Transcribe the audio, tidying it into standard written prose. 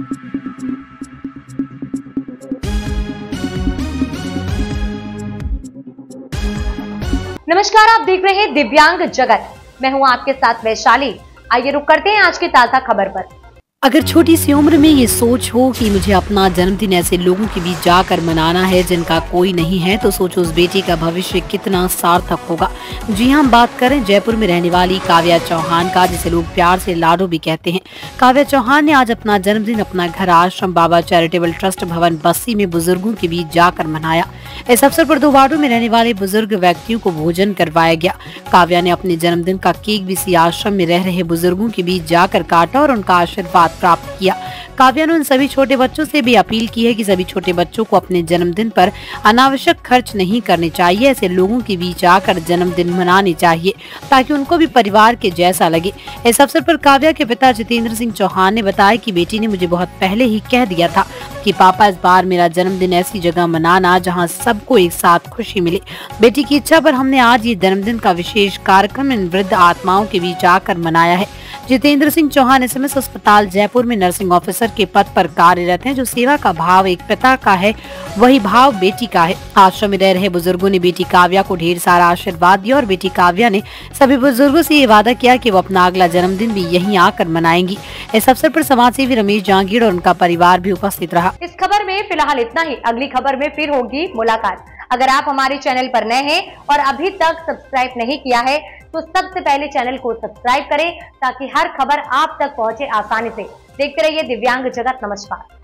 नमस्कार, आप देख रहे हैं दिव्यांग जगत। मैं हूं आपके साथ वैशाली। आइए रुक करते हैं आज की ताजा खबर पर। अगर छोटी सी उम्र में ये सोच हो कि मुझे अपना जन्मदिन ऐसे लोगों के बीच जाकर मनाना है जिनका कोई नहीं है, तो सोचो उस बेटी का भविष्य कितना सार्थक होगा। जी हाँ, हम बात करें जयपुर में रहने वाली काव्या चौहान का, जिसे लोग प्यार से लाडो भी कहते हैं। काव्या चौहान ने आज अपना जन्मदिन अपना घर आश्रम बाबा चैरिटेबल ट्रस्ट भवन बस्सी में बुजुर्गों के बीच जाकर मनाया। इस अवसर पर 2 वार्डों में रहने वाले बुजुर्ग व्यक्तियों को भोजन करवाया गया। काव्या ने अपने जन्मदिन का केक भी इसी आश्रम में रह रहे बुजुर्गों के बीच जाकर काटा और उनका आशीर्वाद प्राप्त किया। काव्या ने उन सभी छोटे बच्चों से भी अपील की है कि सभी छोटे बच्चों को अपने जन्मदिन पर अनावश्यक खर्च नहीं करने चाहिए। ऐसे लोगों के बीच आकर जन्मदिन मनाने चाहिए ताकि उनको भी परिवार के जैसा लगे। इस अवसर पर काव्या के पिता जितेंद्र सिंह चौहान ने बताया कि बेटी ने मुझे बहुत पहले ही कह दिया था कि पापा, इस बार मेरा जन्मदिन ऐसी जगह मनाना जहां सबको एक साथ खुशी मिले। बेटी की इच्छा पर हमने आज ये जन्मदिन का विशेष कार्यक्रम इन वृद्ध आत्माओं के बीच आकर मनाया है। जितेंद्र सिंह चौहान एसएमएस अस्पताल जयपुर में नर्सिंग ऑफिसर के पद पर कार्यरत हैं। जो सेवा का भाव एक पिता का है, वही भाव बेटी का है। आश्रम में रह रहे बुजुर्गों ने बेटी काव्या को ढेर सारा आशीर्वाद दिया और बेटी काव्या ने सभी बुजुर्गों से ये वादा किया कि वो अपना अगला जन्मदिन भी यहीं आकर मनाएंगी। इस अवसर पर समाज सेवी रमेश जहांगीर और उनका परिवार भी उपस्थित रहा। इस खबर में फिलहाल इतना ही। अगली खबर में फिर होगी मुलाकात। अगर आप हमारे चैनल पर नए हैं और अभी तक सब्सक्राइब नहीं किया है तो सबसे पहले चैनल को सब्सक्राइब करें ताकि हर खबर आप तक पहुंचे आसानी से। देखते रहिए दिव्यांग जगत। नमस्कार।